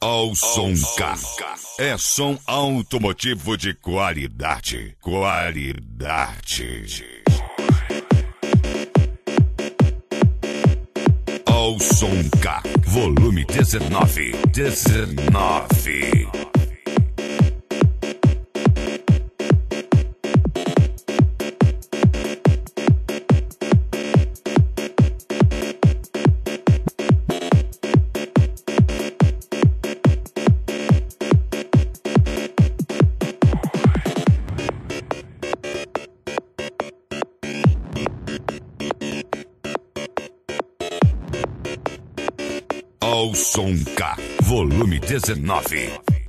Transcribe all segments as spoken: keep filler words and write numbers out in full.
Ao som K. É som automotivo de qualidade. Qualidade. Ao som K. Volume dezenove. dezenove. Ao som K, volume dezenove.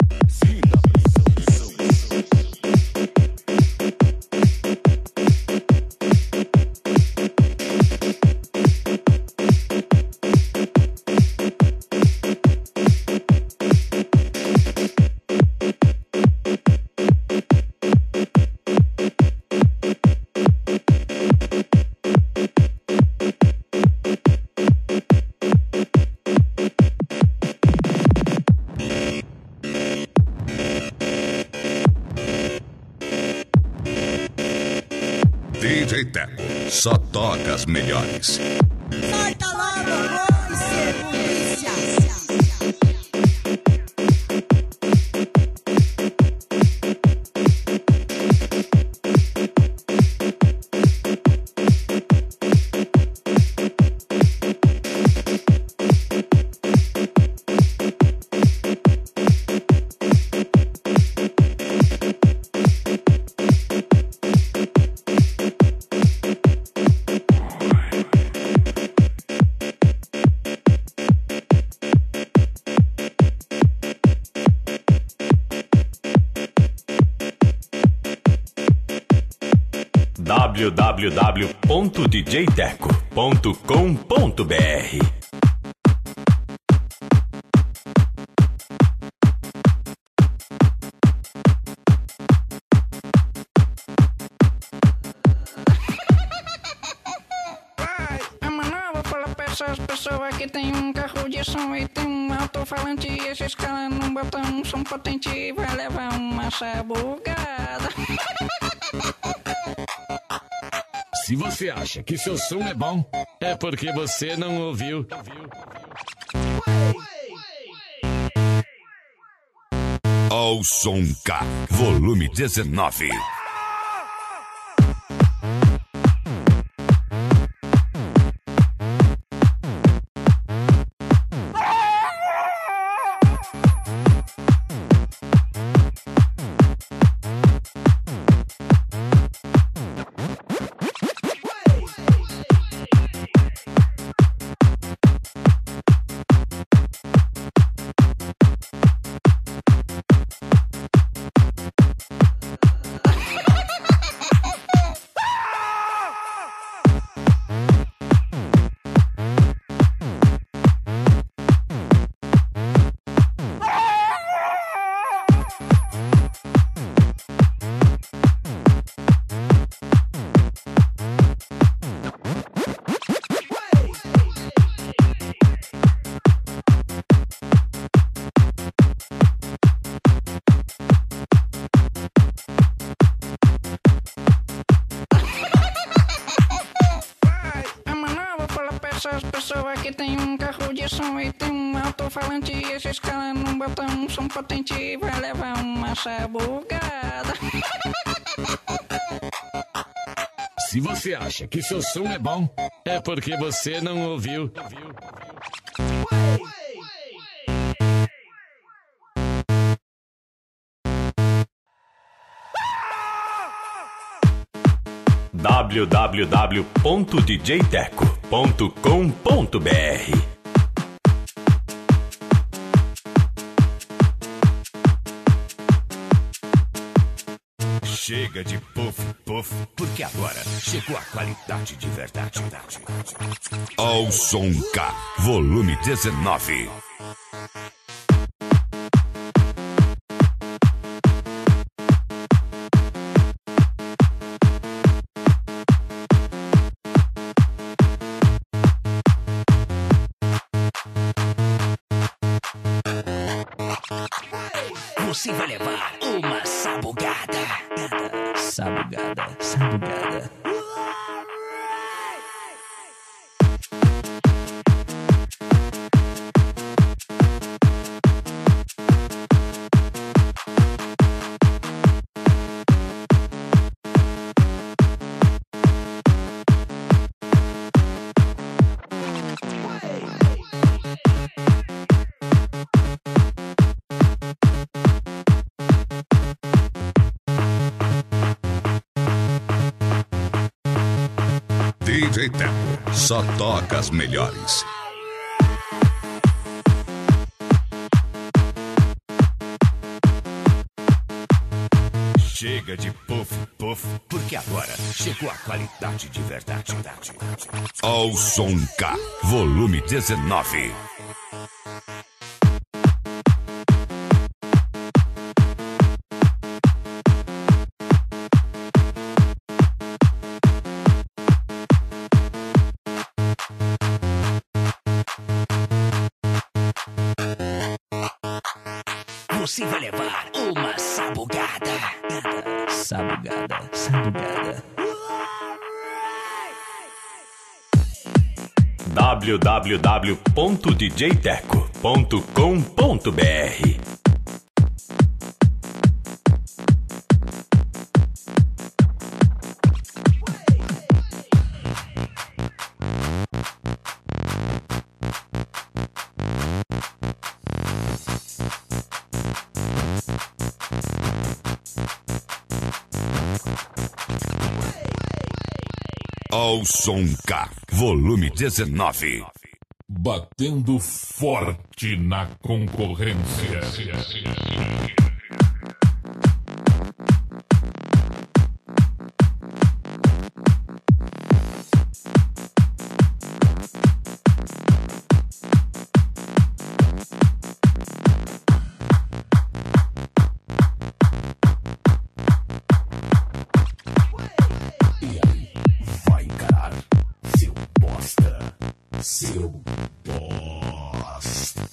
D J Teco, só toca as melhores. Sai da lava, boi, ser polícia. w w w ponto d j teco ponto com ponto b r. Vai, é uma nova fala pra essas pessoas que tem um carro de som e tem um alto-falante e esses caras não botam um som potente e vai levar uma sabugada. Se você acha que seu som é bom, é porque você não ouviu. Ao som K, volume dezenove. Essas pessoas que tem um carro de som e tem um alto-falante e esses caras não botam um som potente e vai levar uma sabugada. Se você acha que seu som é bom, é porque você não ouviu. w w w ponto d j teco ponto com ponto b r. Chega de puff, puff, porque agora chegou a qualidade de verdade. Ao som K, volume dezenove. Você vai levar uma sabugada. Sabugada, sabugada. D J Teco só toca as melhores. Chega de puff, puff, porque agora chegou a qualidade de verdade. Ao Som K, volume dezenove. Você vai levar uma sabugada. Sabugada, sabugada. w w w ponto d j teco ponto com ponto b r Ao Som K, volume dezenove. Batendo forte na concorrência. Seu bosta.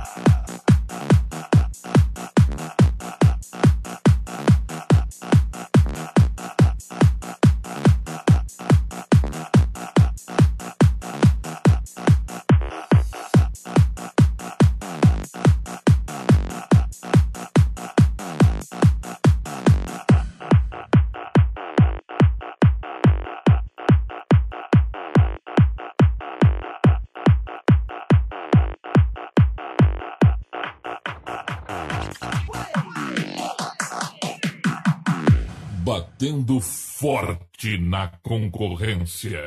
Batendo forte na concorrência.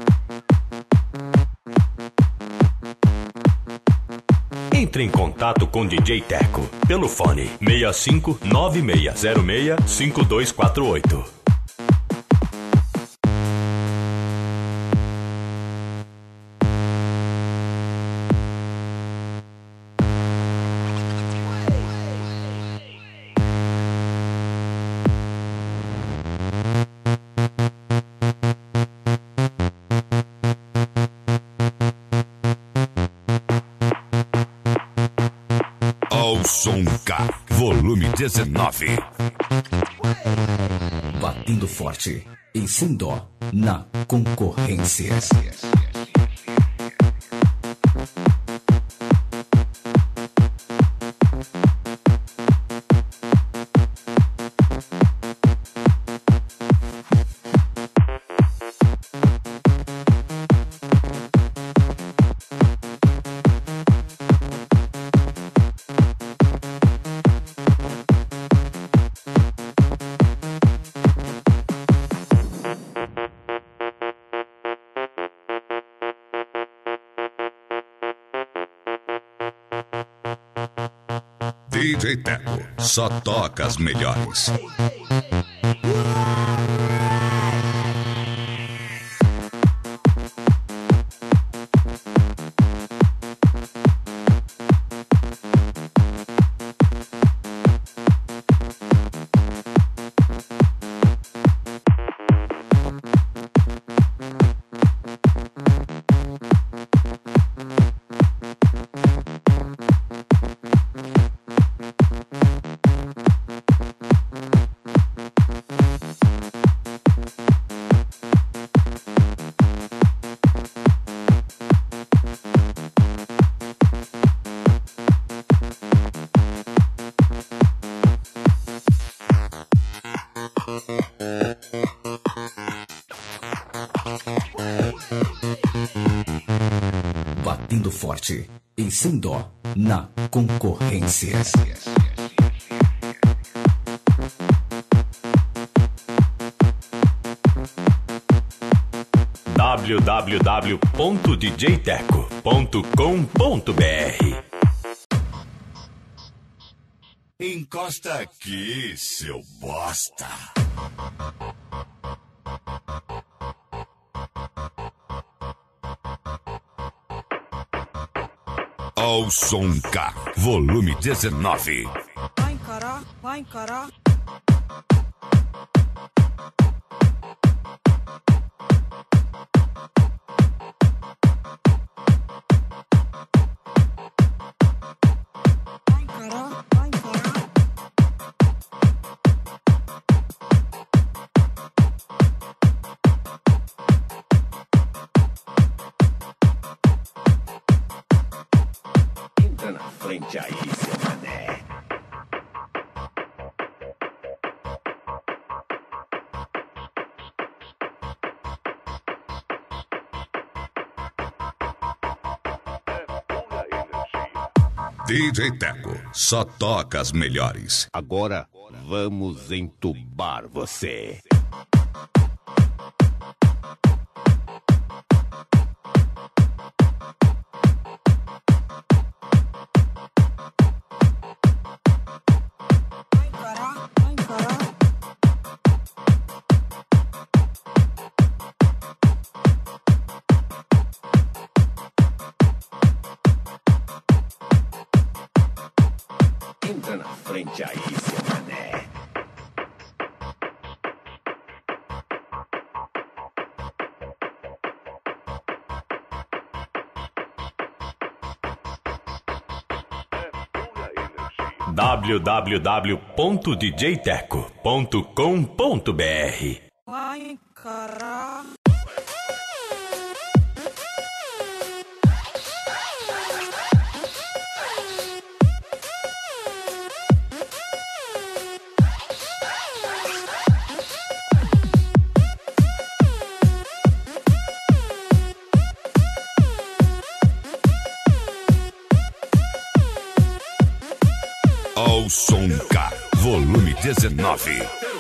Entre em contato com D J Teco pelo fone seis cinco nove seis zero seis cinco dois quatro oito. Ao Som K, volume dezenove. Batendo forte e sem dó na concorrência. D J Teco só toca as melhores. Batendo forte e sem dó na concorrência. w w w ponto d j teco ponto com ponto b r. Encosta aqui, seu bosta. Ao som K, volume dezenove. Vai encarar, vai encarar. Vai encarar, vai encarar. Entra na frente aí, seu mané. D J Teco, só toca as melhores. Agora vamos entubar você. Vai encarar, vai encarar. Entra na frente aí, seu mané. w w w ponto d j teco ponto com ponto b r. Vai encarar. Ao som K, volume dezenove.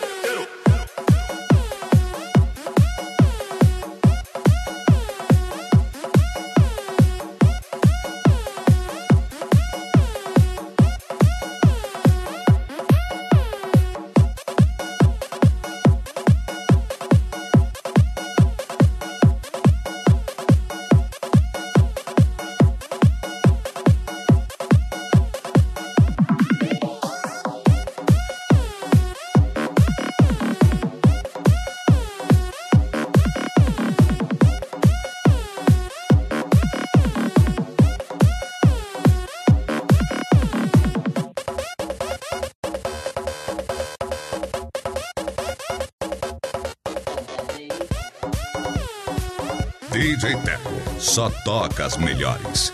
D J Teco, só toca as melhores.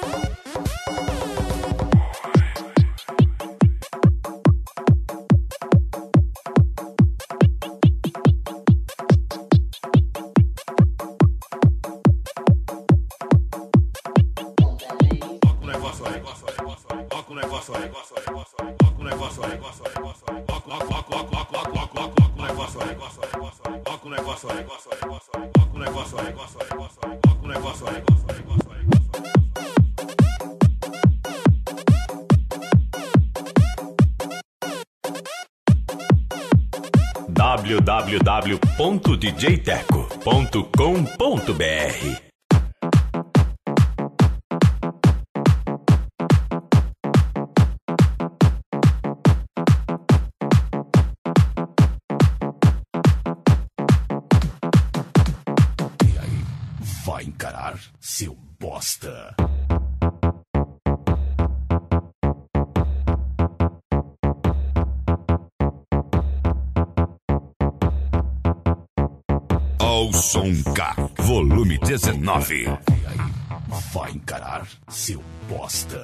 w w w ponto d j teco ponto com ponto b r. E aí, vai encarar, seu bosta. Ao som K, volume dezenove. E aí, vai encarar, seu bosta.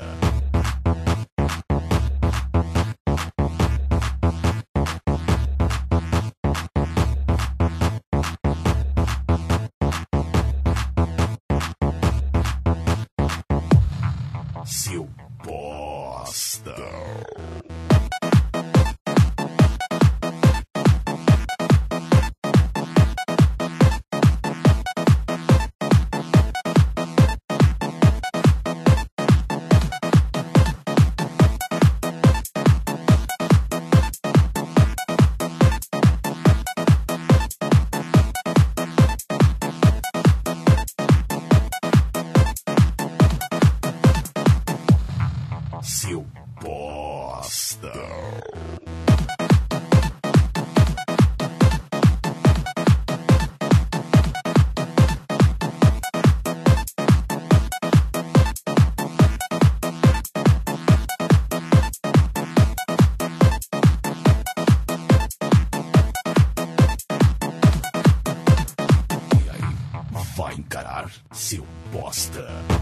Vai encarar, seu bosta.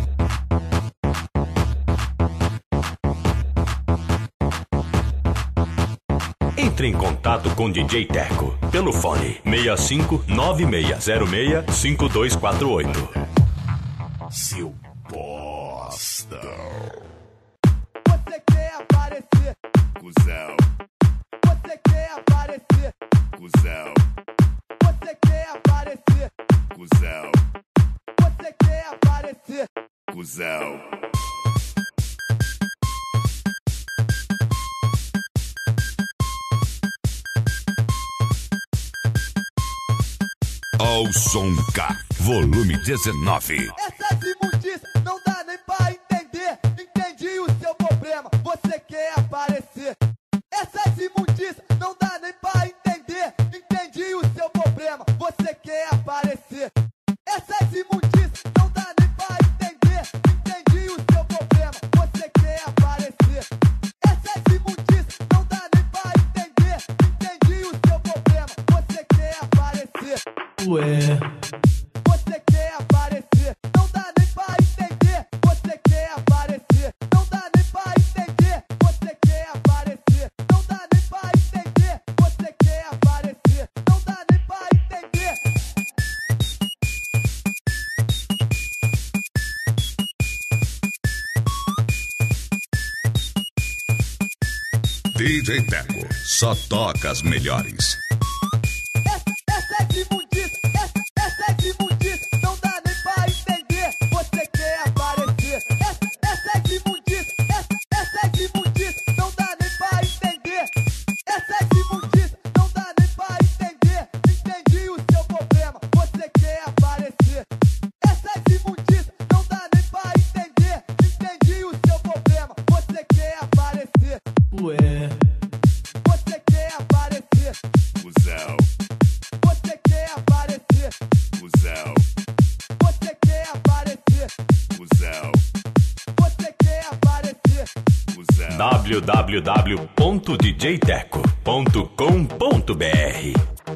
Entre em contato com D J Teco pelo fone seis cinco nove seis zero seis cinco dois quatro oito. Seu bosta. Você quer aparecer, Cusão, você quer aparecer, cuzão, você quer aparecer, cuzão, você quer aparecer. cuzão. Ao som K, volume dezenove. Essas imundícias não dá nem pra entender. Entendi o seu problema, você quer aparecer. Essas imundícias não dá nem pra entender. Entendi o seu problema, você quer aparecer. Essas imundícias não dá nem pra entender. Entendi o seu problema, você quer aparecer. Essas imundícias não dá nem pra entender. Entendi o seu problema, você quer aparecer. Ué, Você quer aparecer, não dá nem pra entender. Você quer aparecer, não dá nem pra entender. Você quer aparecer, não dá nem pra entender. Você quer aparecer, não dá nem pra entender. D J Teco, só toca as melhores. Essas imundícias, essas imundícias, não dá nem pra entender. Você quer aparecer. Essas imundícias, essas imundícias, não dá nem pra entender. Essas imundícias, não dá nem pra entender. Entendi o seu problema, você quer aparecer. Essas imundícias, não dá nem pra entender. Entendi o seu problema, você quer aparecer. ué, Você quer aparecer. Cusão, Você quer aparecer. cuzão, Você quer aparecer. cuzão, Você quer aparecer. cuzão. w w w ponto d j teco ponto com ponto b r.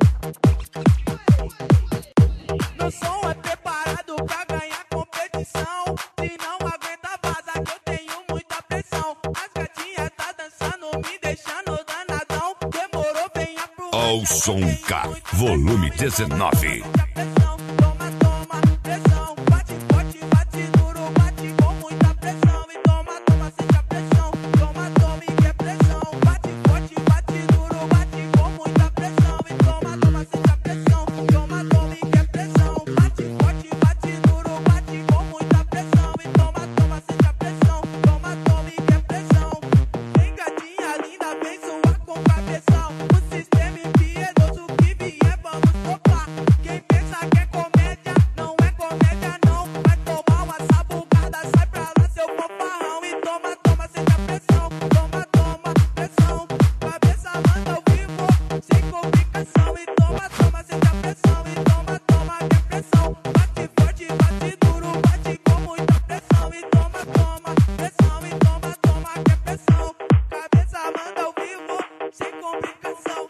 Meu som é preparado pra ganhar competição. Se não aguenta, vaza que eu tenho muita pressão. As gatinhas tá dançando, me deixando danadão. Demorou, venha pro Ao som K, volume dezenove. pressão. Toma, toma, pressão. Bate forte, bate duro, bate com muita pressão. E toma, toma, sente a pressão. Toma, toma e quer pressão. Bate forte, bate duro, bate com muita pressão. E toma, toma, sente a pressão. Toma, toma e quer pressão. Bate forte, bate duro, bate com muita pressão. E toma, toma, sente a pressão. Toma, toma e quer pressão. Vem gatinha linda, vem suar com cabeção. O sistema impiedoso que vier, vamos topar. Quem pensa que é comédia, não é comédia não. Vai tomar uma sabucada, sai pra lá seu fofarrão. E toma, toma, sente a pressão. Toma, toma, pressão. Cabeça manda ao vivo, sem complicação. E toma, toma, sente a pressão. E toma, toma, que é pressão. Bate forte, bate duro, bate com muita pressão. E toma, toma, pressão. E toma, toma, que é pressão. Cabeça manda ao vivo, sem complicação.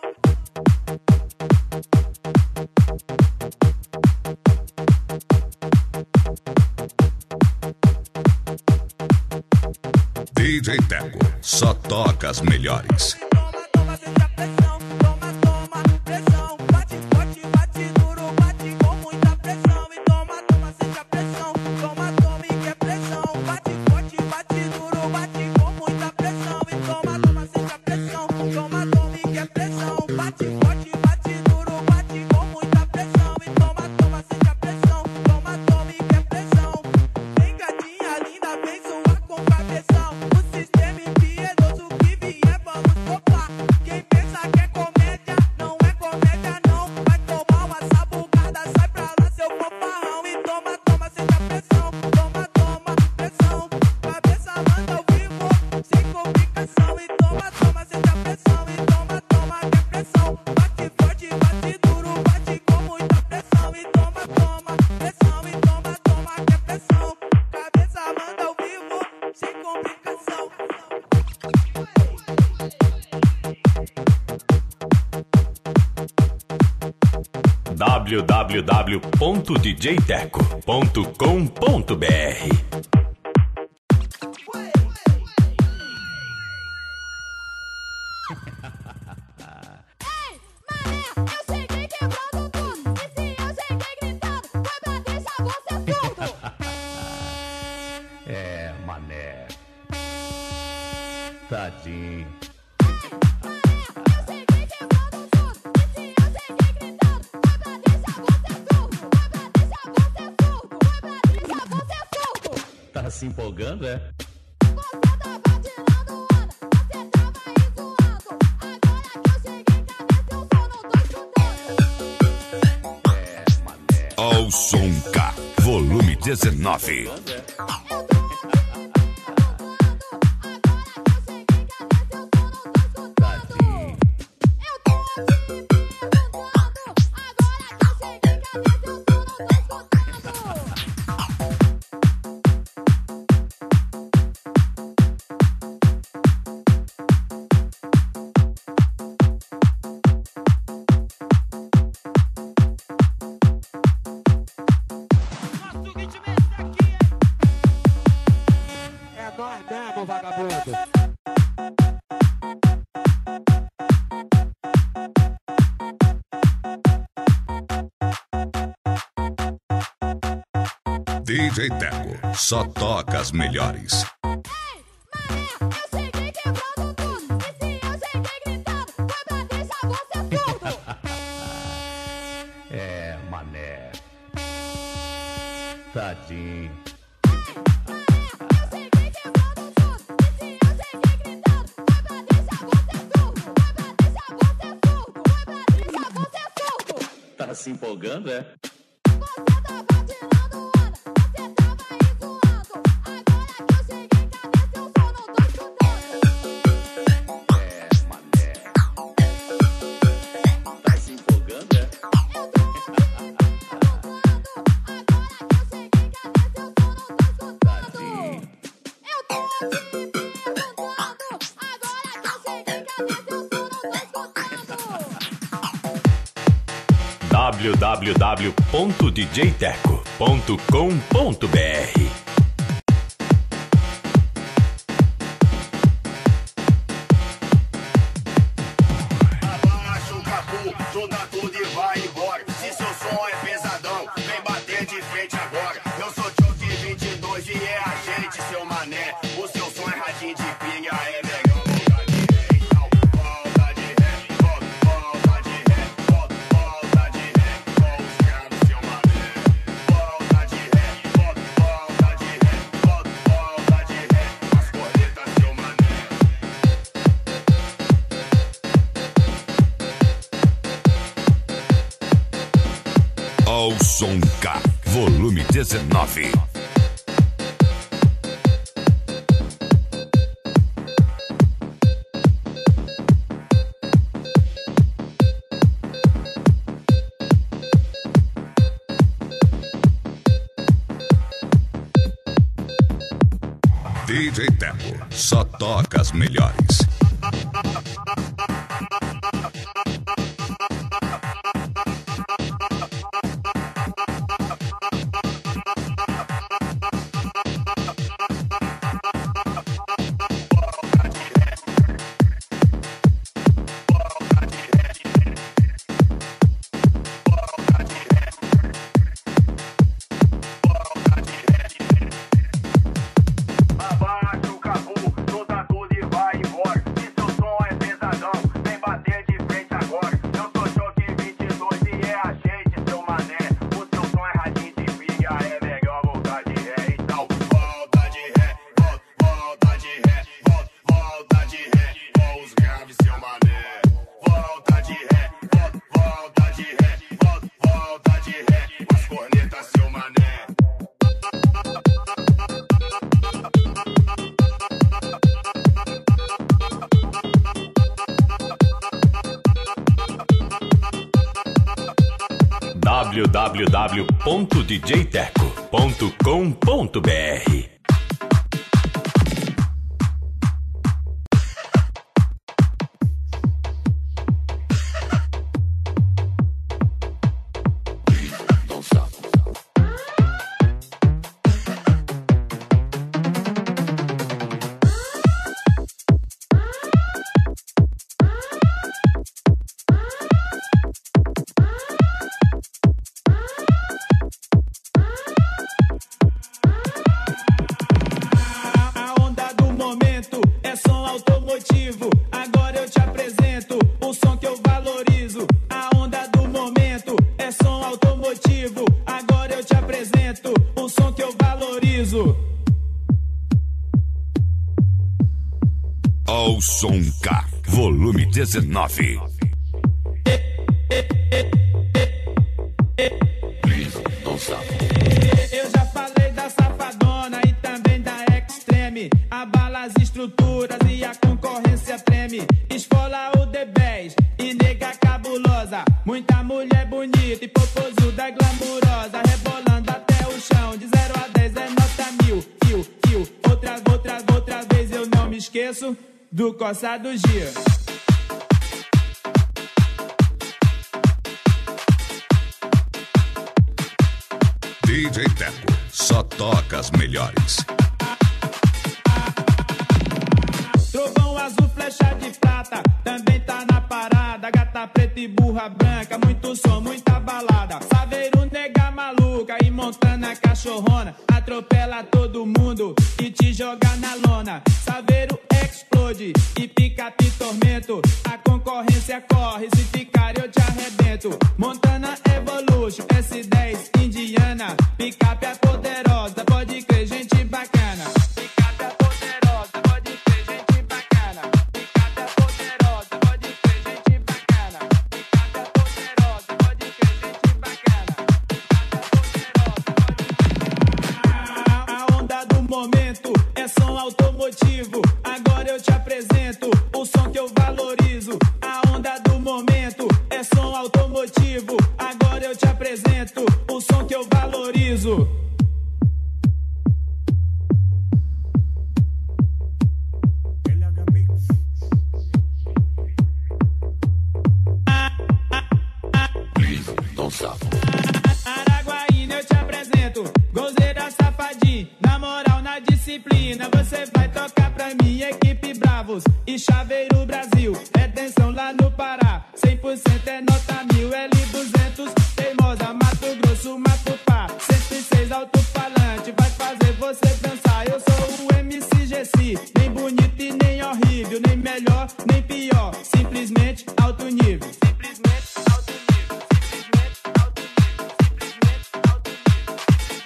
D J Teco, só toca as melhores. Toma, toma, sente a pressão. Toma, toma, pressão. Bate forte, bate duro, bate com muita pressão. E toma, toma, sente a pressão. Toma, toma e quer pressão. Bate forte, bate duro, bate com muita pressão. E toma, toma, sente a pressão. Toma, toma e quer pressão. Bate forte, bate duro, bate com muita pressão. E toma, toma, sente a pressão. Toma, toma e quer pressão. Vem gatinha linda, vem suar com cabeção. O sistema impiedoso que vier, vamos topar. w w w ponto d j teco ponto com ponto b r. É, mané. Tadinho. Tá se empolgando, é? Ao som K, volume dezenove. D J Teco, só toca as melhores. É, mané. Tadinho. Tá se empolgando, é? w w w ponto d j teco ponto com ponto b r. Abaixa o capô, joga tudo e vai embora. Se seu som é pesadão, vem bater de frente agora. Eu sou Choque vinte e dois e é a gente, seu mané. O seu som é radinho de pinga, é legal. Ao som K, volume dezenove. D J Teco, só toca as melhores. w w w ponto d j teco ponto com ponto b r. volume dezenove. Eu já falei da Safadona e também da Extreme. Abala as estruturas e a concorrência treme. Esfola o D dez e nega cabulosa. Muita mulher bonita e popozuda glamurosa. Rebolando até o chão, de zero a dez é nota mil. Fio, fio, outra, outra, outra vez eu não me esqueço do Coça do Gia. D J Teco, só toca as melhores. Trovão azul, flecha de prata, também tá na parada. Gata preta e burra branca, muito som, muita balada. Saveiro, nega maluca e Montana cachorrona. Atropela todo mundo e te joga na lona. Saveiro explode e picape tormento. A concorrência corre, se ficar eu te arrebento. Montana Evolution, S dez, Indiana. Picape é poderosa, pode crer, gente bacana. Picape é poderosa, pode crer, gente bacana. Picape é poderosa, pode crer, gente bacana. Picape é poderosa, pode crer, gente bacana. A onda do momento é som automotivo. Agora eu te apresento o som que eu valorizo. A onda do momento é som automotivo. Agora eu te apresento o som que eu valorizo. Araguaína eu te apresento, gozeira safadinho. Na moral, na disciplina, você vai tocar pra mim. Equipe Bravos e Chaveiro Brasil. Retenção lá no Pará, cem por cento é nota mil. L duzentos, teimosa, Mato Grosso, Matupá. cento e seis alto-falante, vai fazer você dançar. Eu sou o M C G C, nem bonito e nem horrível. Nem melhor, nem pior, simplesmente alto nível. Simplesmente alto nível, simplesmente alto nível, simplesmente alto nível,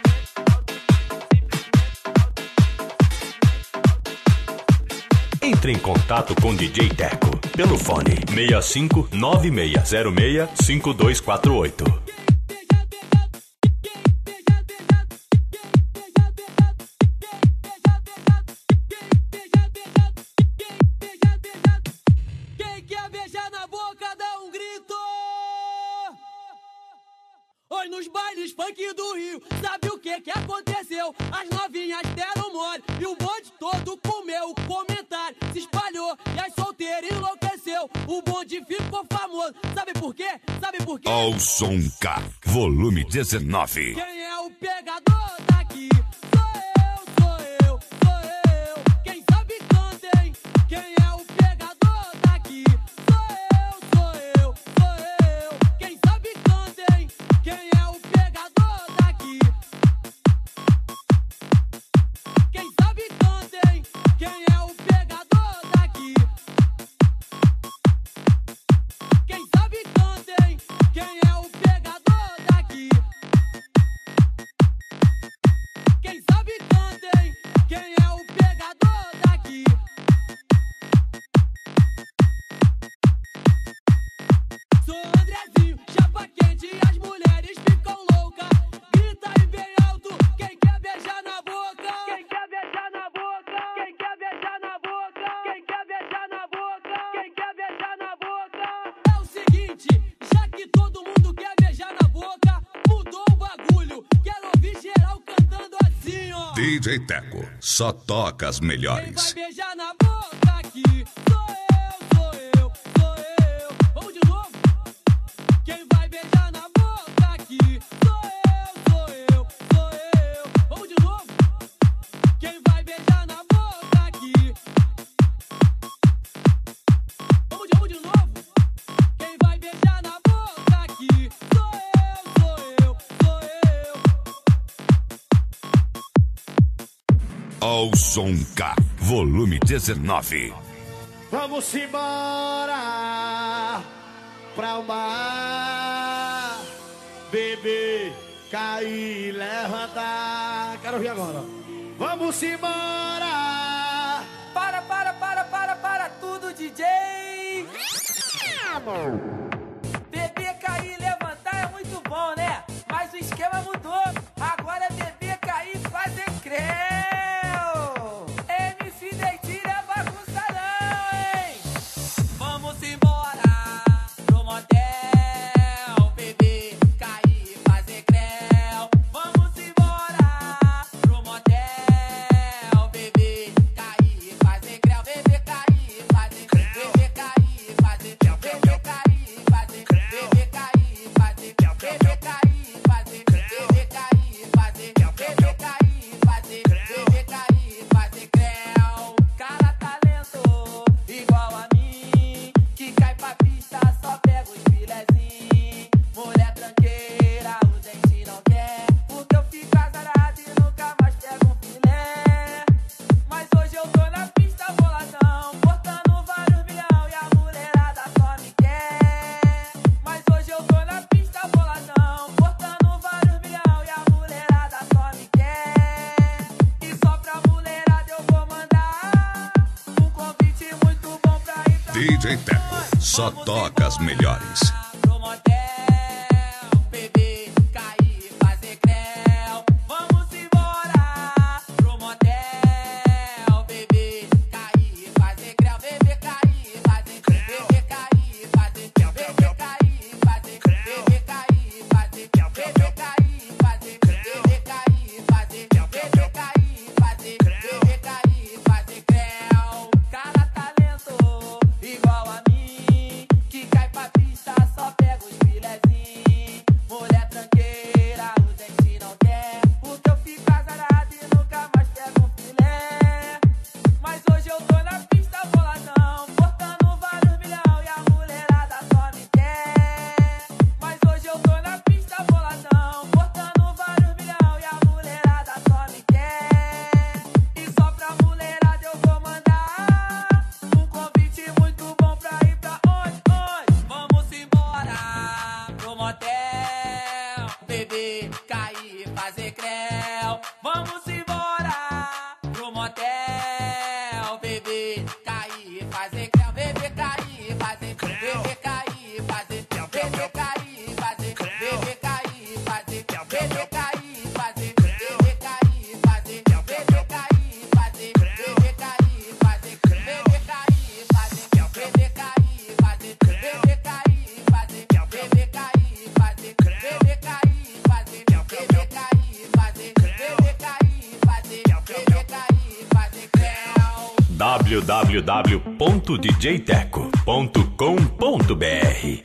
simplesmente Entre em contato com D J Teco pelo fone seis cinco nove seis zero seis cinco dois quatro oito. Quem quer beijar na boca dá um grito. Oi, nos bailes funk do Rio, sabe o que que aconteceu? As novinhas deram mole e o bonde todo comeu. O comentário se espalhou e as solteiras enlouqueceu. O bonde ficou famoso, sabe por quê? Sabe por quê? Ao Som K, volume dezenove. Quem é o pegador daqui? Sou eu, sou eu, sou eu. Quem sabe canta, hein? Quem é o pegador daqui? Sou eu, sou eu, sou eu. Quem sabe canta, hein? Quem é o pegador daqui? Quem sabe canta, hein? Quem é o pegador daqui? Quem sabe canta, hein? Quem é o pegador daqui? Quem sabe canta, hein? Quem é o pegador daqui? Sou Andrezinho, chapa quente e as mulheres ficam loucas. Grita aí bem alto, quem quer beijar na boca? Quem quer beijar na boca? Quem quer beijar na boca? Quem quer beijar na boca? Quem quer beijar na boca? É o seguinte, já que todo mundo quer beijar na boca, mudou o bagulho. Quero ouvir geral cantando assim, ó. D J Teco, só toca as Quem melhores. vai beijar na boca aqui? Sou eu, sou eu, sou eu. Vamos de novo? Quem vai beijar na boca aqui? Sou eu, sou eu, sou eu. Vamos de novo? Quem vai beijar na boca aqui? Vamos de, vamos de novo? Quem vai beijar na boca aqui? Sou eu, sou eu, sou eu. Ao Som K, volume dezenove. Vamos embora pra o mar, beber, cair, levantar. Quero ouvir agora. Vamos embora. Para, para, para, para, para tudo, D J. Beber, cair e levantar é muito bom, né? Mas o esquema mudou. Agora é beber, cair e fazer creu. M C Dentinho é bagunça não, hein? Vamos embora pro motel. Beber, cair e fazer creu. Vamos embora pro motel. Beber, cair e fazer creu. Beber, cair e fazer creu. Beber, cair e fazer creu. Beber, cair e fazer creu. Beber, cair e fazer creu. Beber, cair e fazer creu. Beber, cair e fazer creu. Beber, cair e fazer creu. Beber, cair e fazer creu. Cara talento igual a mim, que cai pra pista, só pega os filezinhos. Mulher tranqueira, o dente não quer, porque eu fico azarado e nunca mais pego um filé. Mas hoje eu tô na pista boladão, botando vários milhão e a mulherada só me quer. Mas hoje eu tô na pista boladão, botando vários milhão e a mulherada só me quer. E só pra mulherada eu vou mandar um convite muito bom pra ir pra D J Teco só toca as melhores. pro motel, beber, cair e fazer creu. Vamos embora pro motel, beber, cair e fazer creu. Beber, cair e fazer creu. Beber, cair e fazer creu. Beber, cair e fazer creu. Beber, cair e fazer creu. Beber, cair e fazer creu. Beber, cair e fazer creu. Beber, cair e fazer creu. Beber, cair e fazer creu. Cara talento igual a mim, que cai pra pista, só pega os filezinhos. Mulher tranqueira, o dente não quer, porque eu fico azarado e nunca mais pego um filé. Mas hoje eu tô na pista boladão, botando vários milhão e a mulherada só me quer. Mas hoje eu tô na pista boladão, botando vários milhão e a mulherada só me quer. E só pra mulherada eu vou mandar um convite muito bom pra ir pra onde, onde? Vamos embora pro motel, beber, cair e fazer creu. Vamos embora pro motel, beber, cair e fazer creu. Beber, cair e fazer creu. Beber, cair e fazer creu. Beber, cair e fazer creu. Beber, cair e fazer creu. Beber, cair e fazer creu. Beber, cair e fazer creu. Beber, cair e fazer creu. Beber, cair e fazer creu. Beber, cair e fazer creu. Beber, cair e fazer creu. Beber, cair e fazer creu. Beber, cair e fazer creu. Beber, cair e fazer creu. Beber, cair e fazer creu. Beber, cair e fazer creu. Beber, cair e fazer creu. w w w ponto d j teco ponto com ponto b r.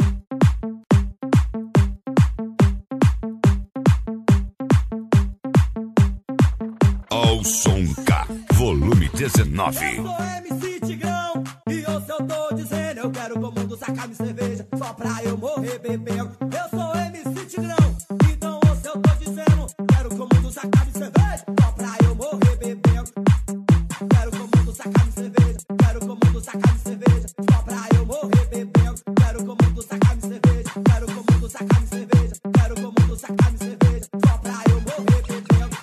Ao som K, volume dezenove. Eu sou M C Tigrão e ouça eu tô dizendo, eu quero que o mundo sacar minha cerveja só pra eu morrer bebendo. Eu sou M C Tigrão, então ouça eu tô dizendo, quero que o mundo sacar minha cerveja só pra eu morrer bebendo. Quero que o mundo sacar minha cerveja, quero que o mundo sacar minha cerveja só pra eu morrer bebendo. Quero que o mundo sacar minha cerveja, quero que o mundo sacar minha cerveja, quero que o mundo sacar minha cerveja só pra eu morrer bebendo.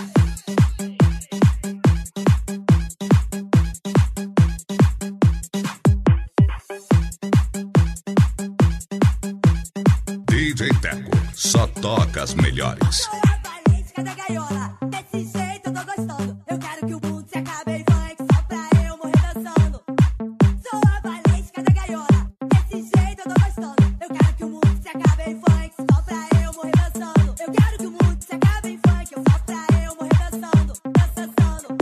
D J Teco só toca as melhores. Cada gaiola, desse jeito eu tô gostando. Eu quero que o mundo se acabe em funk só pra eu morrer dançando. Sou a valente, cada gaiola, desse jeito eu tô gostando. Eu quero que o mundo se acabe em funk só pra eu morrer dançando. Eu quero que o mundo se acabe em funk só pra eu morrer dançando, dançando.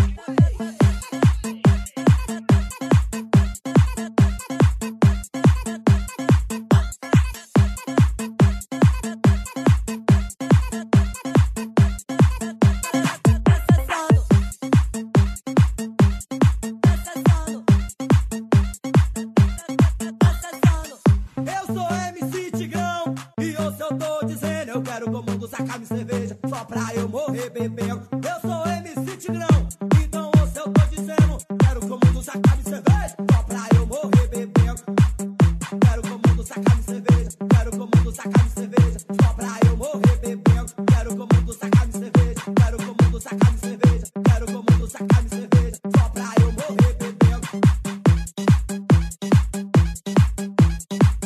Eu sou M C Tigrão e ouça eu tô dizendo, eu quero que o mundo sacar minha cerveja só pra eu morrer bebendo. Eu sou M C Tigrão, então ouça eu tô dizendo, quero que o mundo sacar minha cerveja só pra eu morrer bebendo. Quero que o mundo sacar minha cerveja, quero que o mundo sacar minha cerveja só pra eu morrer bebendo. Quero que o mundo sacar minha cerveja, quero que o mundo sacar minha cerveja, quero que o mundo sacar minha cerveja só pra eu morrer bebendo.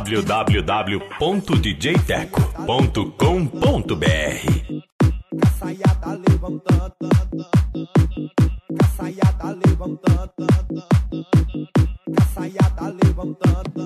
w w w ponto d j teco ponto com ponto b r. Caçaiada levantando, caçaiada levantando, caçaiada levantando,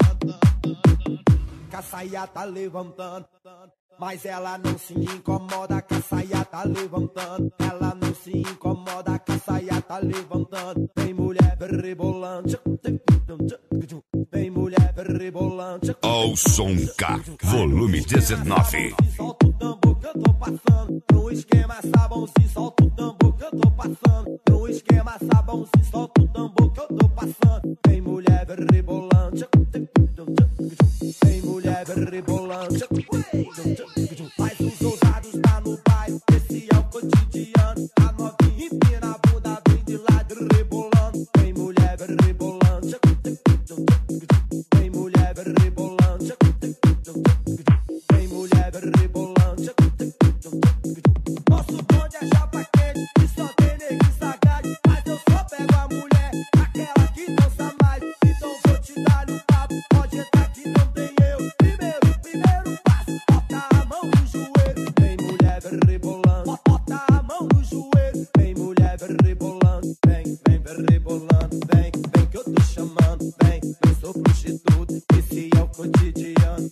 caçaiada levantando. Mas ela não se incomoda, caçaiada levantando. Ela não se incomoda, caçaiada levantando. Tem mulher rebolando, tem mulher rebolando. Ao som K, volume dezenove. Solta o tambor que eu tô passando. No esquema sabão, se solta o tambor que eu tô passando. No esquema sabão, se solta o tambor que eu tô passando. Tem mulher rebolando, tem mulher rebolando. Mas os ousados tá no bairro, esse é o cotidiano. A novinha empina a bunda, vem de lado rebolando. Tem mulher rebolando, tem mulher rebolando, tem mulher rebolando. Nosso bonde é chapa quente, e só tem neguinho sagaz. Mas eu só pego a mulher, aquela que dança mais. Então vou te dar no papo, pode entrar que não tem eu. Primeiro, primeiro passo, bota a mão no joelho. Tem mulher rebolando, bota a mão no joelho. Tem mulher rebolando, vem, vem rebolando. Vem, vem que eu tô chamando, vem, vem sou prostituta. Esse é o cotidiano,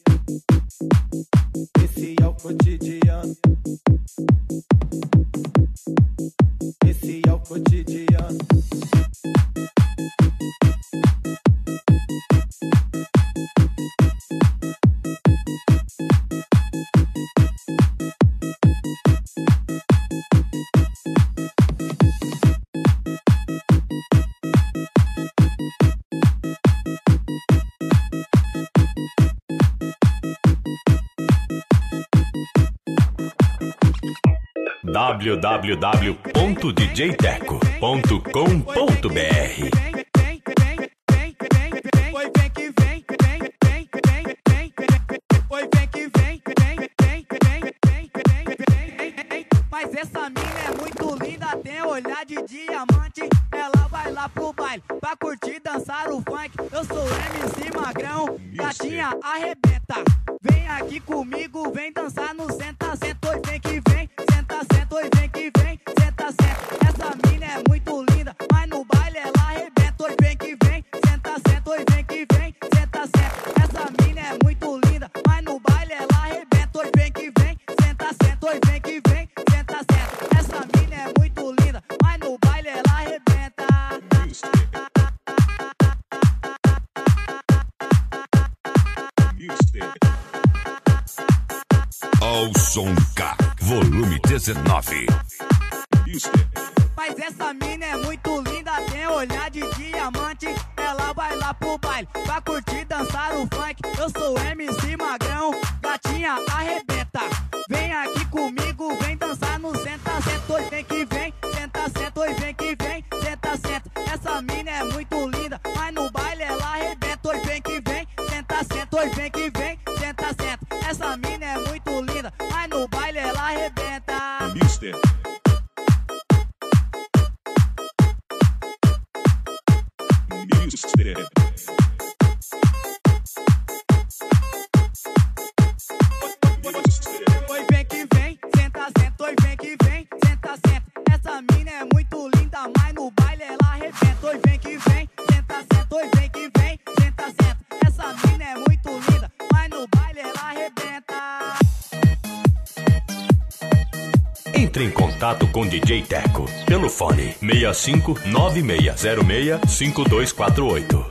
esse é o cotidiano. Esse é o cotidiano. w w w ponto d j teco ponto com ponto b r. Oi, vem que vem, vem, vem, vem, vem, vem. Oi, vem que vem, vem, vem, vem, vem, vem, vem. Mas essa mina é muito linda, tem olhar de diamante. Ela vai lá pro baile pra curtir, dançar o funk. Eu sou M C Magrão, gatinha arrebenta. Vem aqui comigo, vem dançar no senta, senta. Oi, vem que vem, senta, senta. Oi, vem que vem, senta, senta. Essa mina é muito linda, mas no baile ela arrebenta. Oi, vem que vem, senta, senta. Oi, vem que vem, senta, senta. Essa mina é muito linda, mas no baile ela arrebenta. Oi, vem que vem, senta, senta. Oi, vem que vem, senta, senta. Essa mina é muito linda, mas no baile ela arrebenta. Ao som K, volume dezenove. Mas essa mina é muito linda, tem olhar de diamante. Ela vai lá pro baile pra curtir, dançar o funk. Eu sou M C Magrão, gatinha arrebenta. Vem aqui comigo, vem dançar no senta, senta. Oi, vem que vem, senta, senta. Oi, vem que vem, senta, senta. Essa mina é muito linda, mas no baile ela arrebenta. Oi, vem que vem, senta, senta. Oi, vem que vem, senta, senta. Essa mina é muito linda, mas no baile ela arrebenta. Mister. Mister. Oi, vem que vem, senta, senta. Oi, vem que vem, senta, senta. Essa mina é muito linda, mas no baile ela arrebenta. Oi, vem que vem, senta, senta. Oi, vem que vem, senta, senta. Essa mina é muito linda, mas no baile ela arrebenta. Entre em contato com D J Teco pelo fone seis cinco nove seis zero seis cinco dois quatro oito.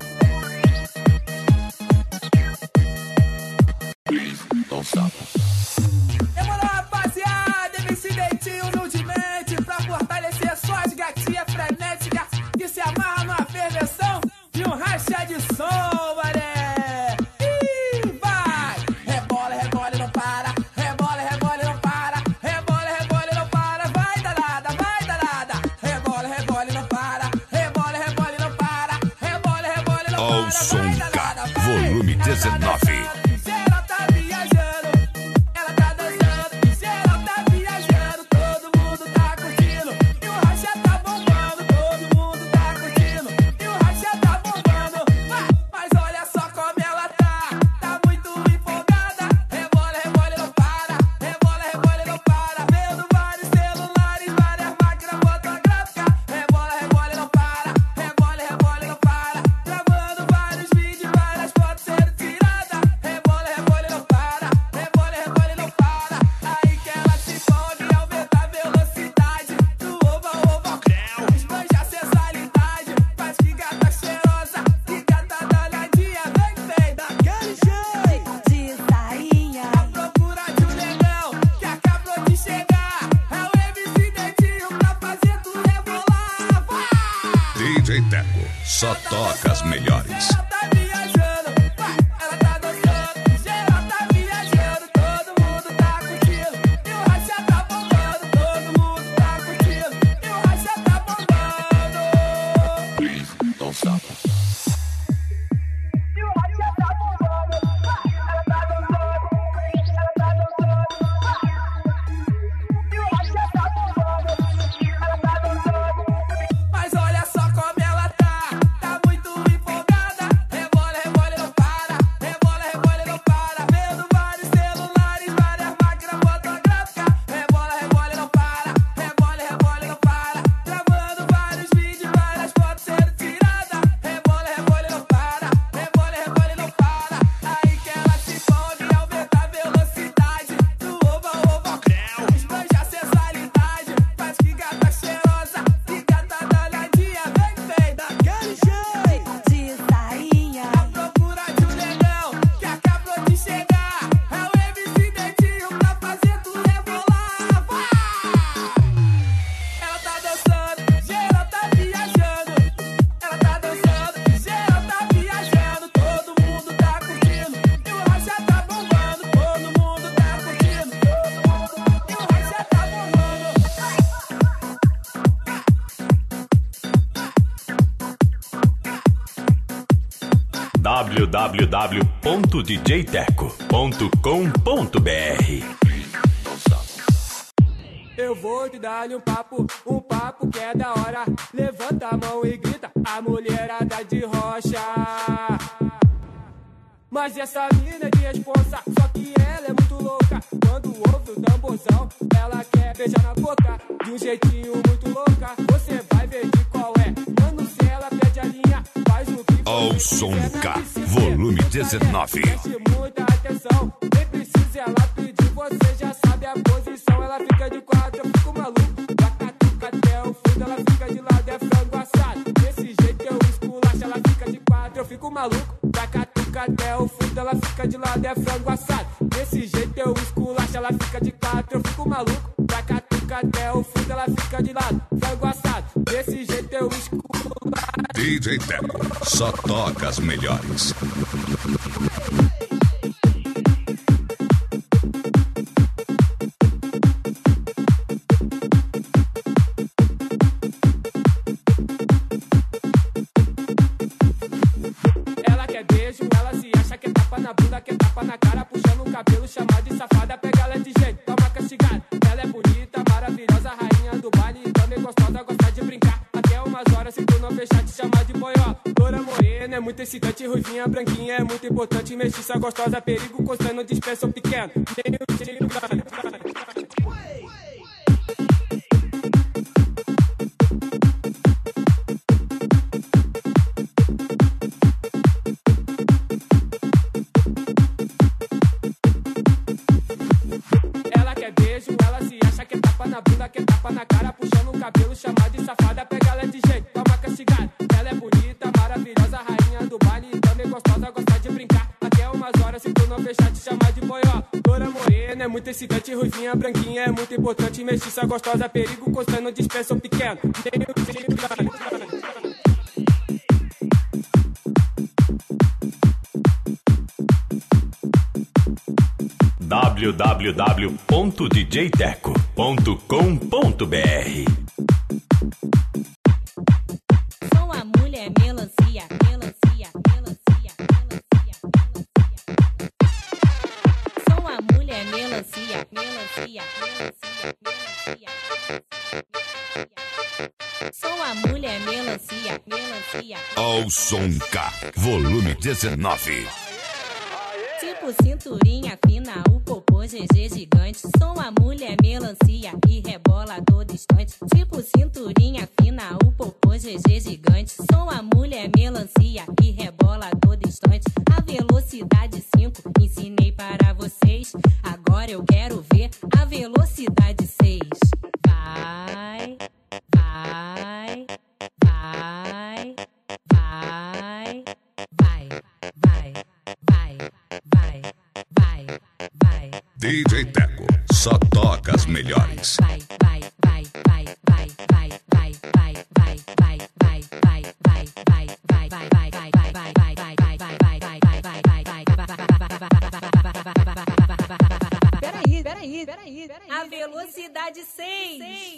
Don't stop. Demorou, rapaziada, M C Dentinho humildemente pra fortalecer suas gatinhas frenéticas que se amarram numa ferveção de um racha de som, mané. Ih, vai! Rebola, rebola e não para, rebola, rebola e não para, rebola, rebola e não para, vai danada, vai danada. Rebola, rebola e não para, rebola, rebola e não para, rebola, rebola e não para, Ao som K, volume dezenove. Ela tá viajando, ela tá dançando, se ela tá viajando, todo mundo tá curtindo. E o racha tá bombando, todo mundo tá curtindo. E o racha tá bombando, mas, mas olha só como ela tá, tá muito toca as melhores. w w w ponto d j teco ponto com ponto b r. Eu vou te dar-lhe um papo, um papo que é da hora. Levanta a mão e grita, a mulherada de rocha. Mas essa mina é de responsa, só que ela é muito louca. Quando ouve o tamborzão, ela quer beijar na boca. De um jeitinho muito louca, você vai ver de qual é. Mano, se ela pede a linha, faz o que Ao som K, volume dezenove. preste muita atenção, nem precisa ela pedir, você já sabe a posição. Ela fica de quatro, eu fico maluco. Da catuca até o fundo, ela fica de lado, é frango assado. Desse jeito eu esculacho, ela fica de quatro, eu fico maluco. Da catuca até o fundo, ela fica de lado, é frango assado. Desse jeito eu esculacho, ela fica de quatro, eu fico maluco. Da catuca até o fundo, ela fica de lado, frango assado. Desse jeito eu esculacho. D J Teco, só toca as melhores. Ela quer beijo, ela se acha que é tapa na bunda, que é tapa na cara, puxando o cabelo, chamada de safada, pega ela de jeito, toma castigada. Ela é bonita, maravilhosa, rainha do baile, e também gostosa, gosta de brincar. Até umas horas, se tu não fechar, te chamar de boiola. Loura morena, é muito excitante, ruivinha, branquinha, é muito importante, mestiça, gostosa, perigo, constando, dispensa o pequeno. Nem o tiro grande. Ela quer beijo, ela se acha que é tapa na bunda, que é tapa na cara, puxando o cabelo, chamada de safada, pega ela de jeito, toma castigada. Ela é bonita, maravilhosa, rainha do baile, e também gostosa, gosta de brincar. Até umas horas, se tu não fechar, te chamar de boiola. Loura morena, é muito excitante, ruivinha, branquinha, é muito importante, mestiça, gostosa, perigo, constando, dispensa o pequeno. Nem o tiro grande. w w w ponto d j teco ponto com ponto b r. Sou a mulher melancia, melancia, melancia, melancia, melancia. Sou a mulher melancia, melancia, melancia, melancia. Sou a mulher melancia, melancia. Ao som K, volume dezenove. Tipo cinturinha fina, o popô G G gigante. Sou a mulher melancia e rebola a todo instante. Tipo cinturinha fina, o popô G G gigante. Sou a mulher melancia e rebola a todo instante. A velocidade cinco ensinei para vocês. Agora eu quero ver a velocidade seis. Vai, vai, vai, vai, vai, vai, vai, vai, vai, vai. D J Teco, só toca as melhores. Vai, vai, vai, vai, vai, vai, vai, vai, vai, vai, vai, vai, vai, vai, vai, vai, vai, vai. Peraí, peraí, peraí, peraí. A velocidade seis.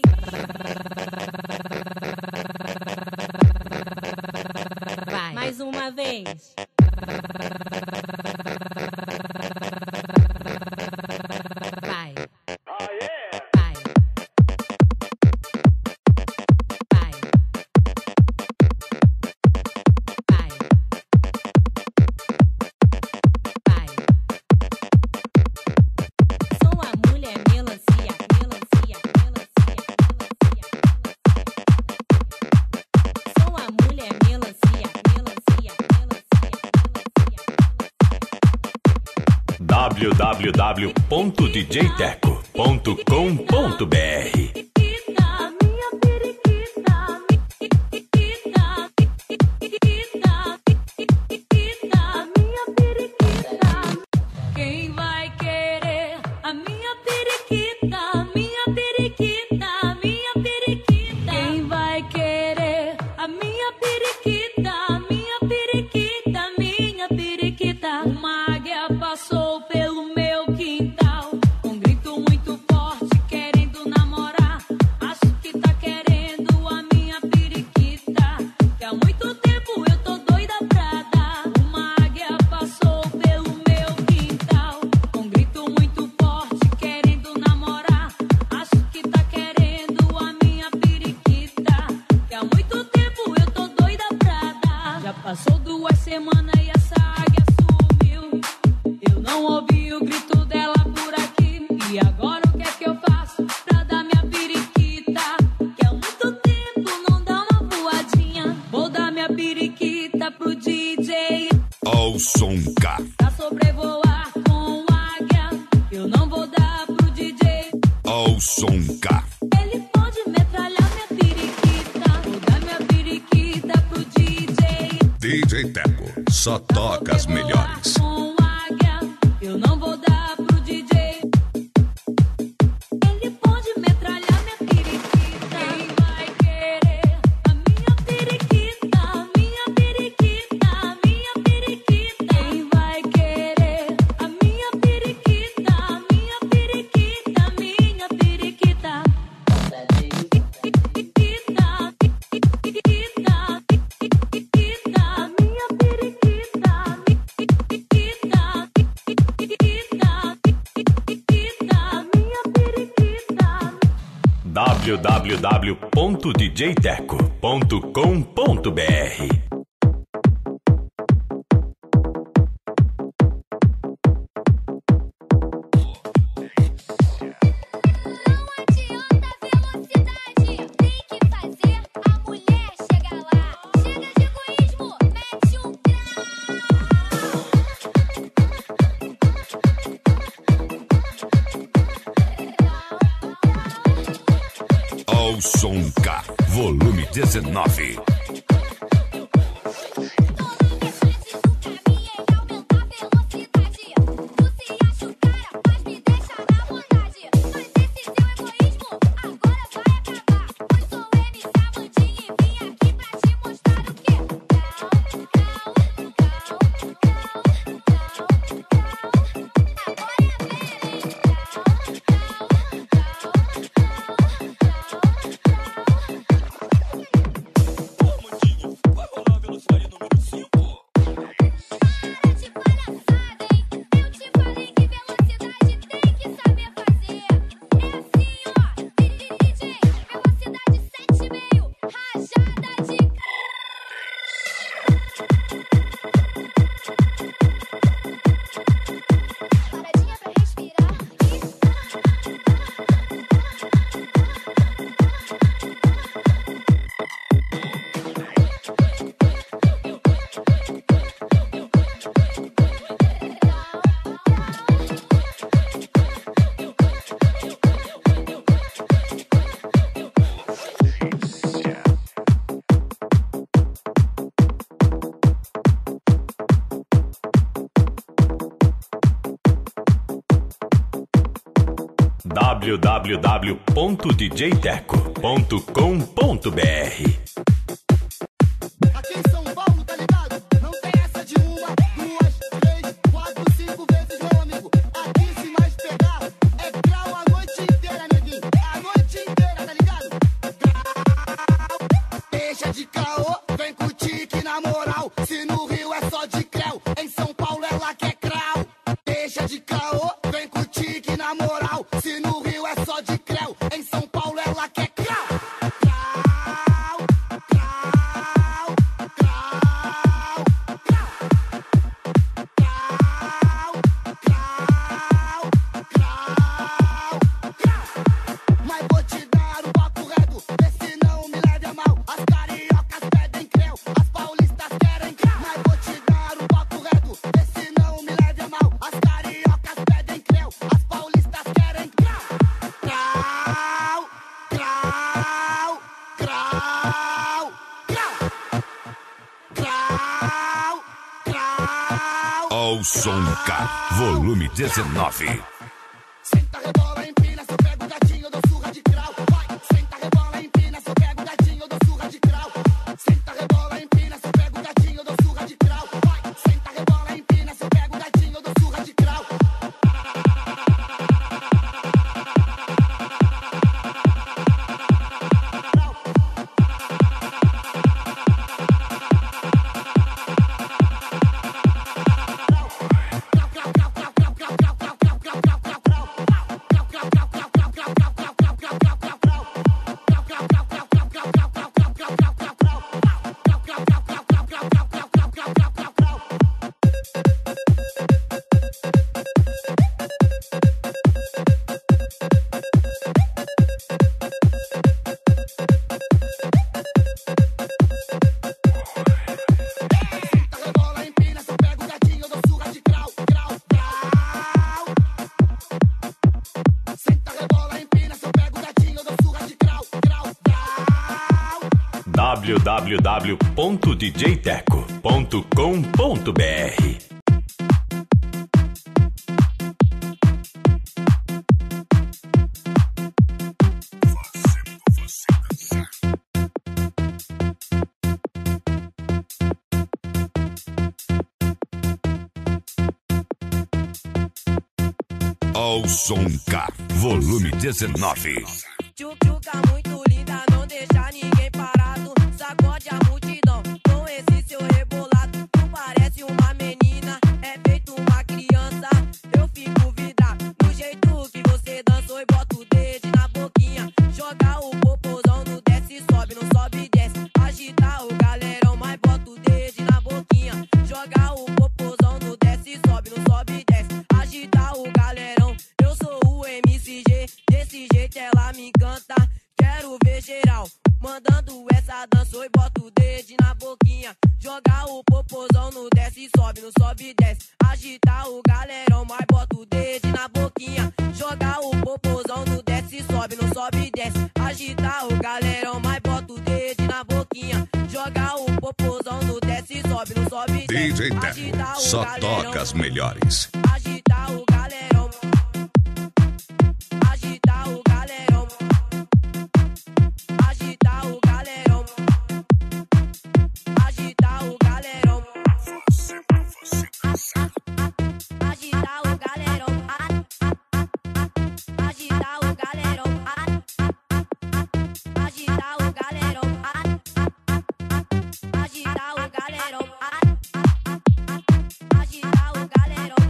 Vai. Mais uma vez. Vai. Vai. Vai. Vai. Vai. Sou a mulher melancia, melancia, melancia, melancia, melancia. Sou a mulher melancia, melancia, melancia, melancia. w w w ponto d j teco ponto com ponto b r Quem vai querer a minha periquita, minha periquita, minha periquita? Quem vai querer a minha periquita, minha periquita, minha periquita? Uma águia passou pelo meu quintal, com um grito muito forte, querendo namorar. Acho que tá querendo a minha periquita, que há muito tempo eu tô doida pra dar. Uma águia passou pelo meu quintal, com um grito muito forte, querendo namorar. Acho que tá querendo a minha periquita, que há muito tempo eu tô doida pra dar. Já passou duas semanas e essa águia sumiu. Eu não ouvi o grito dela por aqui. E agora o que é que eu faço pra dar minha periquita, que há muito tempo não dá uma voadinha? Vou dar minha periquita pro D J Ao som K. pra sobrevoar com águia. Eu não vou dar pro D J. Ao som K. Ele pode metralhar minha periquita. Vou dar minha periquita pro D J. D J Teco só toca as melhores. Com águia. Eu não vou dar pro D J. Ele pode metralhar minha periquita. Quem vai querer a minha periquita, minha periquita, minha periquita? Quem vai querer a minha periquita, minha periquita, minha periquita? w w w ponto d j teco ponto com ponto b r Ao som K, volume dezenove. w w w ponto d j teco ponto com ponto b r Aqui em São Paulo, tá ligado? Não Ao som K, volume dezenove. Senta, rebola, empina, se eu pego o gatinho, eu dou surra de grau. Vai, senta, rebola, empina, se eu pego o gatinho, eu dou surra de grau. Senta, rebola, empina, se eu pego o gatinho, eu dou surra de grau. Vai, senta, rebola, empina, se eu pego o gatinho, eu dou surra de grau. w w w ponto d j teco ponto com ponto b r. Ao som K, volume dezenove. Tchuca muito linda, não deixa ninguém parado. Sacode a multidão com esse seu rebolado. Tu parece uma menina, é feito uma criança. Eu fico vidrado no jeito que você dançou e bota o dedo na boquinha. Joga o popozão no desce, sobe, não sobe, desce. Agita o galerão, mas bota o dedo na boquinha. Joga o popozão no desce, sobe, não sobe, desce. Agita o galerão, eu sou o M C G. Desse jeito ela me encanta. Quero ver geral mandando essa dança e bota o dedo na boquinha. Joga o popozão no desce, sobe, não sobe, desce. Agita o galerão, mas bota o dedo na boquinha. Joga o popozão no desce, sobe, não sobe, desce. Agita o galerão, mas bota o dedo na boquinha. Joga o popozão no desce, sobe, não sobe, desce. D J Teco, só toca as melhores. Agita o galerão. Agita o galerão. Agita o galerão. Agita o galerão. Agita o galerão. Agita o galerão. Agita o galerão. Agita o galerão. Agita o galerão. Agita o galerão.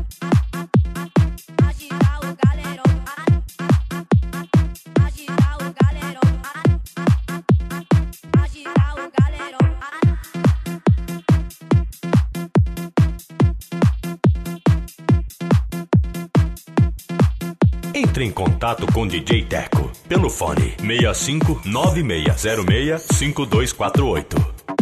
Agita o galerão. Agita o galerão. Entre em contato com D J Teco pelo fone seis cinco nove seis zero seis cinco dois quatro oito.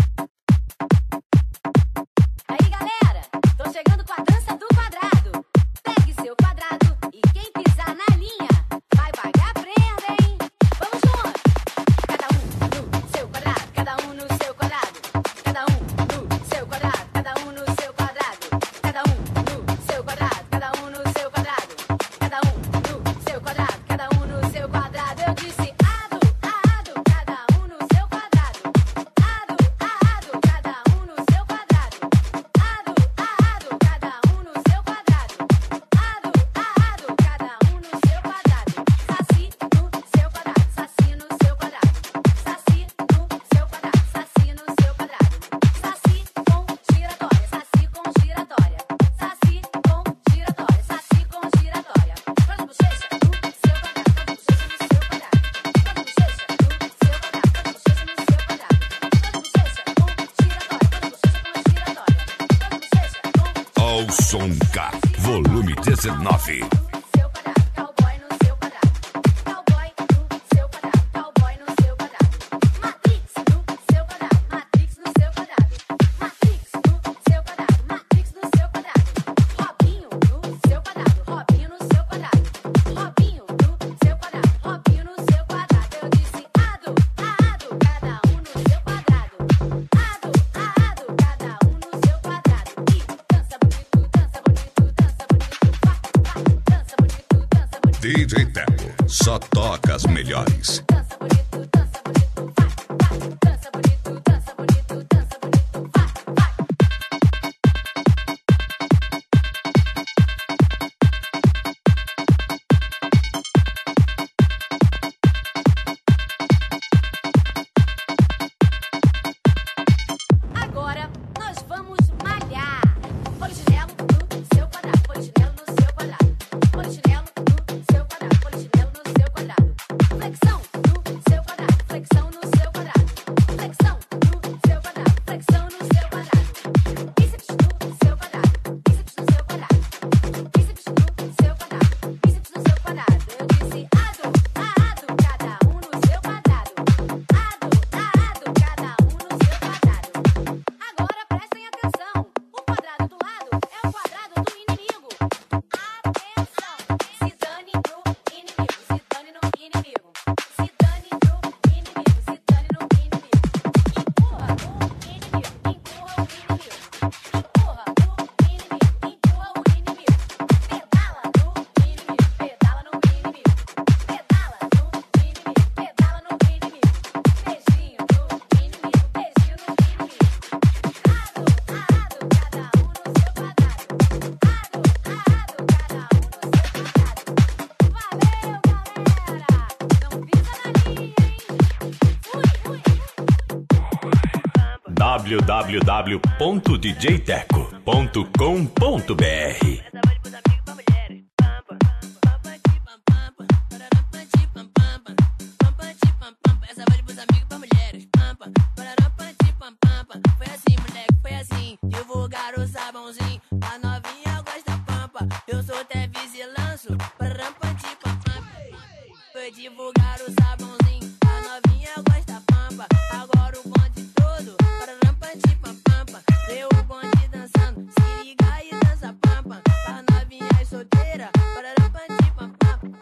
Aí galera, tô chegando com a dança do quadrado. Pegue seu quadrado e quem pisar na linha vai pagar prenda, hein? Vamos junto! Cada um no seu quadrado, cada um no seu quadrado. Cada um no seu quadrado, cada um no seu quadrado. Cada um no seu quadrado, cada um no seu quadrado. Cada um no seu quadrado, cada um no seu quadrado. Eu disse ado, ado, cada um no seu quadrado. Ado, ado, cada um no seu quadrado. Ado, ado, cada um no seu quadrado. Ado, ado, cada um no seu quadrado. Saci no seu quadrado, saci no seu quadrado. Saci no seu quadrado, saci no seu quadrado. Saci com giratória, saci com giratória. Saci com giratória, saci com giratória. Faz bochecha no seu quadrado, faz bochecha no seu quadrado. Faz bochecha no seu quadrado, faz bochecha no seu quadrado. Faz bochecha com giratória, faz bochecha com giratória. Faz bochecha com Ao som K, volume dezenove. seu quadrado, cowboy no seu quadrado. Cowboy no seu quadrado, cowboy no seu quadrado. Matrix no seu quadrado, Matrix no seu quadrado. Matrix no seu quadrado, Matrix no seu quadrado. Robinho no seu quadrado, Robinho no seu quadrado. Robinho no seu quadrado, Robinho no seu quadrado. Eu disse ado, ado, cada um no seu quadrado. Ado, ado, cada um no seu quadrado. E dança bonito, só toca as melhores. Agora nós vamos malhar. Polichinelo no seu quadrado, polichinelo no seu quadrado. Polichinelo no seu quadrado, polichinelo no seu quadrado. Flexão no seu quadrado, flexão no seu quadrado. Flexão no seu quadrado, flexão no seu quadrado. Bíceps no seu quadrado, bíceps no seu quadrado. Bíceps no seu quadrado, bíceps no seu quadrado. Eu disse ado, ado, cada um no seu quadrado. Ado, ado, cada um no seu quadrado. Agora prestem atenção. O quadrado do lado é o quadrado do inimigo. Atenção. Se dane no inimigo. Se dane no inimigo. Se dane no inimigo. Se dane no inimigo. Empurra o inimigo. Empurra o inimigo. Empurra o inimigo. Empurra o inimigo. Pedala no inimigo. Pedala no inimigo. Pedala no inimigo. Pedala no inimigo. Beijinho no inimigo. Beijinho no inimigo. Ado, ado, cada um no seu quadrado. Ado, ado, cada um no seu quadrado. Valeu, galera! Não pisa na linha, hein? Fui, fui. w w w ponto d j teco ponto com ponto b r. Essa vale pros amigos e pra mulheres. Pampa, pararampanti, pam, pampa. Foi assim, moleque, foi assim. Divulgar o sabãozinho. A novinha gosta pampa. Eu sou Tevis e lanço. Pararampanti, pam, pampa. Foi divulgar o sabãozinho. A novinha gosta pampa. Agora o bonde todo. Pararampanti, pam, pampa. Vê o bonde dançando. Se liga e dança pampa. A novinha é solteira. Pararampanti, pam, pampa.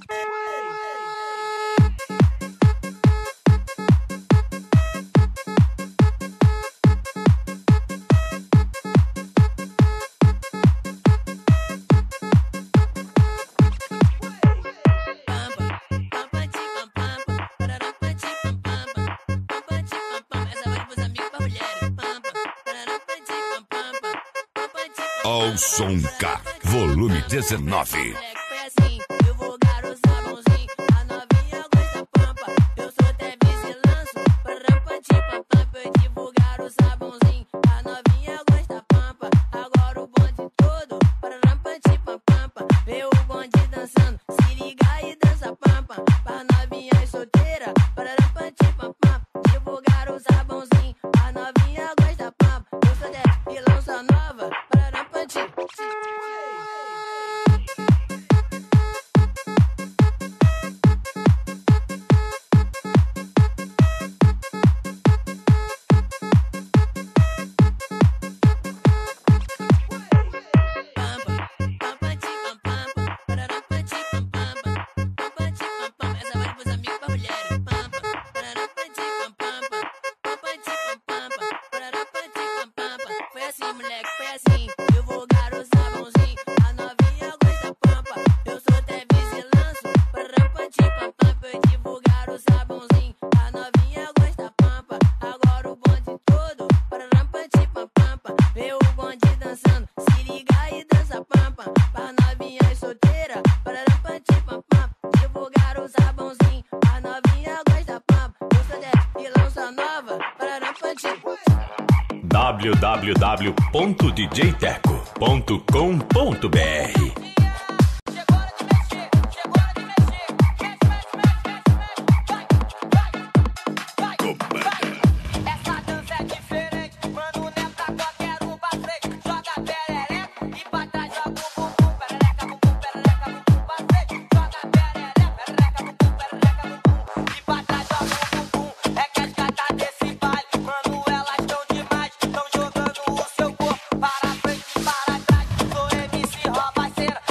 Ao som K, volume dezenove. Foi assim, divulgar o sabãozinho. A novinha gosta pampa. Eu sou Tevis e lanço. Pararampanti, pam, pampa. Eu divulgar o sabãozinho. A novinha gosta pampa. Agora o bonde todo. Pararampanti, pam, pampa. Vê o bonde dançando. Se liga e dança pampa. Pra novinha solteira. Pararampanti, pam, pampa. Divulgar o sabãozinho. A novinha gosta pampa. Eu sou Tevis e lança nova. Pararampanti. Essa vale pros amigos e pra mulheres. Pampa, pararampanti, pam, pampa. Pampanti, pam, pampa. Pararampanti, pam, pampa. Foi assim, moleque, foi assim. Divulgar o sabãozinho. A novinha gosta pampa. Eu sou Tevis e lanço. Pararampanti, pam, pampa. Eu divulgar o sabãozinho. A novinha gosta pampa. Agora o bonde todo. Pararampanti, pam, pampa. Vê o bonde dançando. Se liga e dança pampa. Pra novinha solteira. Pararampanti, pam, pampa. Divulgar o sabãozinho. A novinha gosta pampa. Eu sou Tevis e lança nova. Pararampanti. w w w ponto d j teco ponto com ponto b r. Essa dança é diferente, mano, nessa qualquer um pra frente. Joga perereca e pra trás joga o bumbum. Perereca, bumbum, perereca, bumbum pra frente. Joga perereca, perereca, bumbum, perereca, bumbum. E pra trás joga o bumbum. É que as gatas desse baile, mano, elas tão demais. Tão jogando o seu corpo para frente e para trás. Sou M C Robaceira,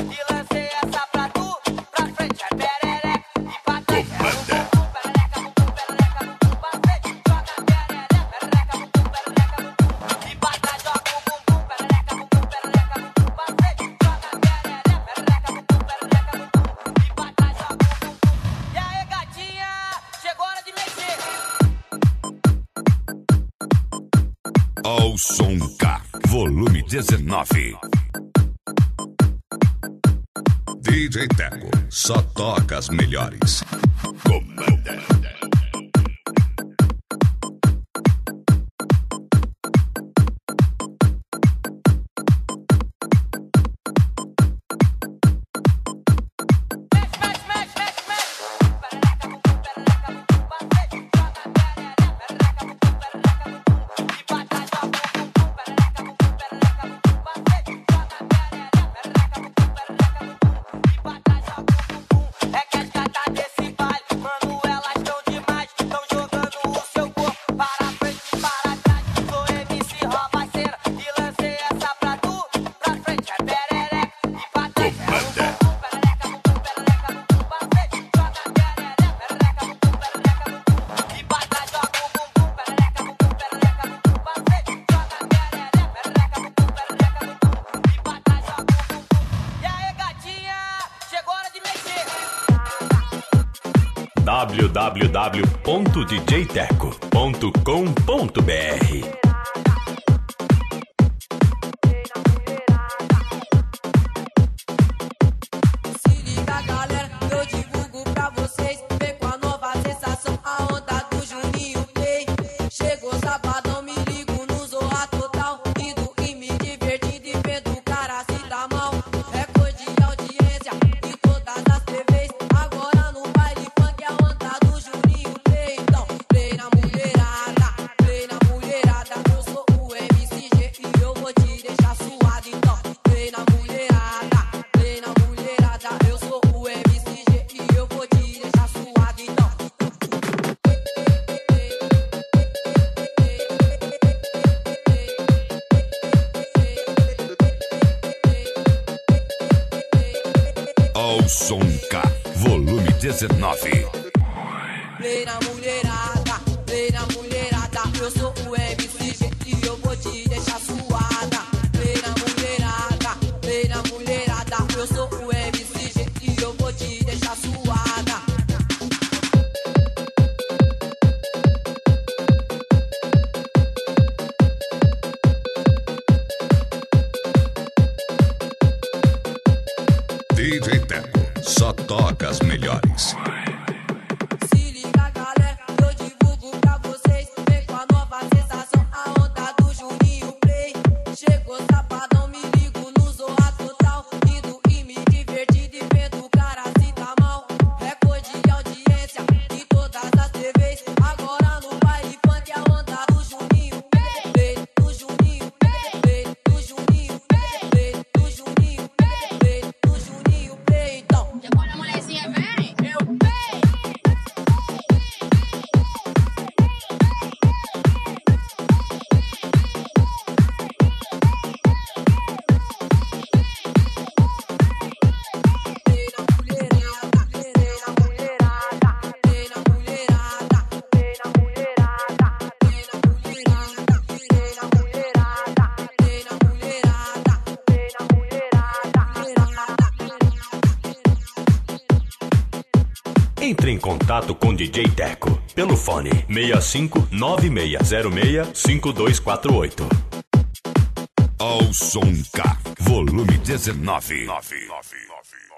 volume dezenove. D J Teco, só toca as melhores. Comanda. w w w ponto d j teco ponto com ponto b r. Se liga, galera, eu divulgo pra vocês. Vem com a nova sensação, a onda do Juninho Play. Chegou sabadão, me ligo no Zorra Total. Indo e me divertindo e vendo o cara se dá mal. Recorde de audiência em todas as T Vs. Agora no baile funk é a onda do Juninho Play. Então, play na mulherada, play na mulherada. Eu sou o M C G e eu vou te deixar suado. Então, play na mulherada, play na mulherada. Eu sou o M C G e eu vou te deixar suado. Então, Ao som K, volume dezenove. play na mulherada, play na mulherada. Eu sou o M C G e eu vou te deixar suada. Play na mulherada, play na mulherada. Eu sou o M C G e eu vou te deixar suada. D J Teco, só toca as melhores. Se liga, galera, eu divulgo pra vocês. Vem com a nova sensação, a onda do Juninho Play. Chegou sabadão, me ligo no Zorra Total. Indo e me divertindo e vendo o cara se dá mal. Recorde de audiência em todas as T Vs. Agora no baile funk é a onda do Juninho Play. Play do Juninho Play, play do Juninho Play, play do Juninho Play, play do Juninho Play. Então, Chegou na mulherzinha, vem, eu pei. Entre em contato com D J Teco pelo fone seis cinco nove seis zero seis cinco dois quatro oito. Ao som K, volume dezenove.